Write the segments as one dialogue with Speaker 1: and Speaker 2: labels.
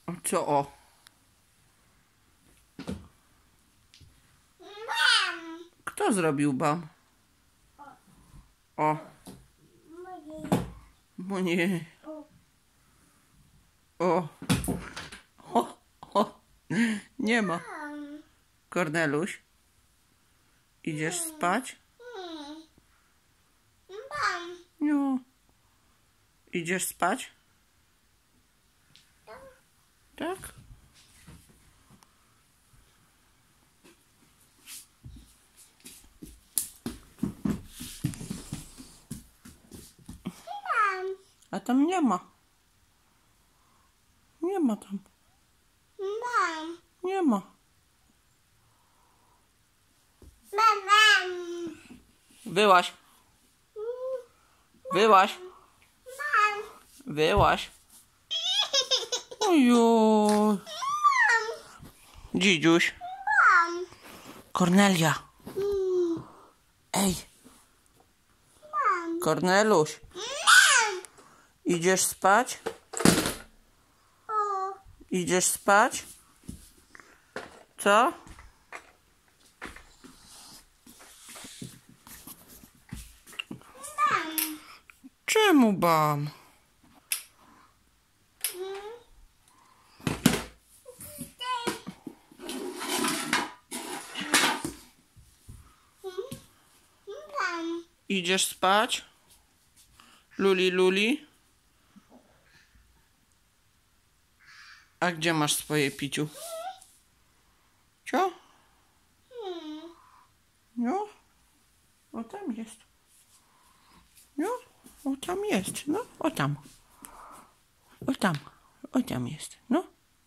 Speaker 1: A co o?
Speaker 2: Bam!
Speaker 1: Kto zrobił bam? O. Bo nie. O. O. O. Nie ma. Korneluś, idziesz spać?
Speaker 2: Bam!
Speaker 1: No. Idziesz spać? Tak?
Speaker 2: Bam!
Speaker 1: A tam nie ma. Nie ma tam.
Speaker 2: Bam!
Speaker 1: Nie ma.
Speaker 2: Bam! Bam!
Speaker 1: Wyłaź. Wyłaź.
Speaker 2: Bam!
Speaker 1: Wyłaź. Ojo. Dzidziuś.
Speaker 2: Bam!
Speaker 1: Kornelia. Ej.
Speaker 2: Bam!
Speaker 1: Korneluś.
Speaker 2: Bam!
Speaker 1: Idziesz spać?
Speaker 2: O!
Speaker 1: Idziesz spać? Co?
Speaker 2: Bam!
Speaker 1: Czemu bam?
Speaker 2: Bam!
Speaker 1: Idziesz spać? Luli, Luli? A gdzie masz swoje piciu? Co? No? O tam jest. No? O tam jest. No? O tam. O tam. O tam jest. No?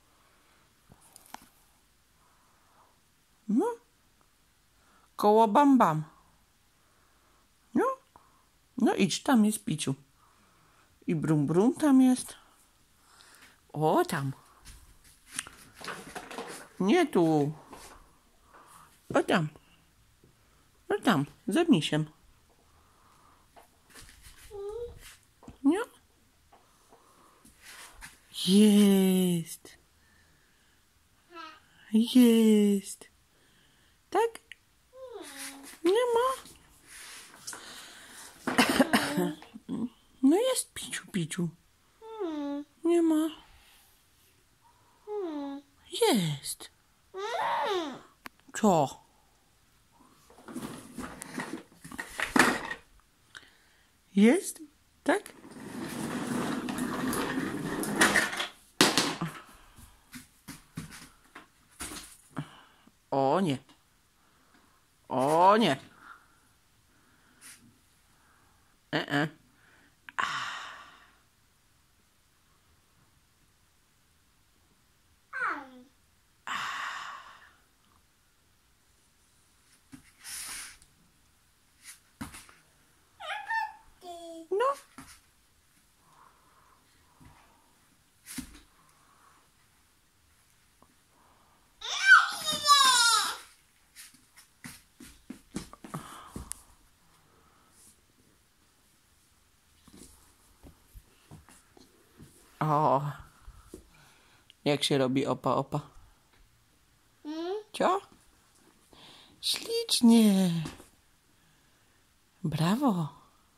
Speaker 1: No? Koło bam bam. No? No idź, tam jest piciu. I brum brum tam jest. O tam. Nie tu. O tam. O tam, za misiem. Nie? Jest. Jest. Tak? Nie ma. No jest piciu, piciu. Nie ma. Jest. Co? Jest? Tak? O nie. O nie. No. O. Jak się robi opa, opa? Co? Ślicznie. Brawo.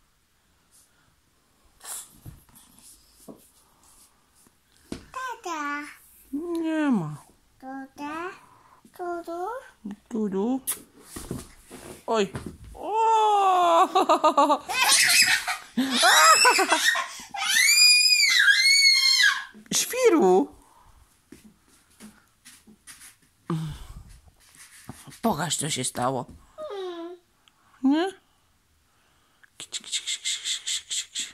Speaker 2: Tata!
Speaker 1: Nie ma.
Speaker 2: Tata! Tudu!
Speaker 1: Dudu. Oj. O! Świru. Pokaż, co się stało. Nie? Kici, kici, kici, kici, kici, kici.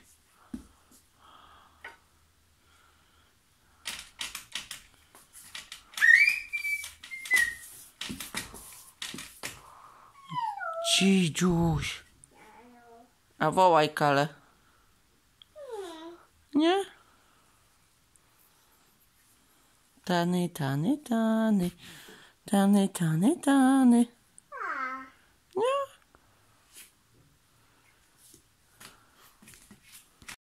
Speaker 1: Dzidziuś. A wołaj Kalę. Nie? Tany, tany, tany. Tany, tany, tany.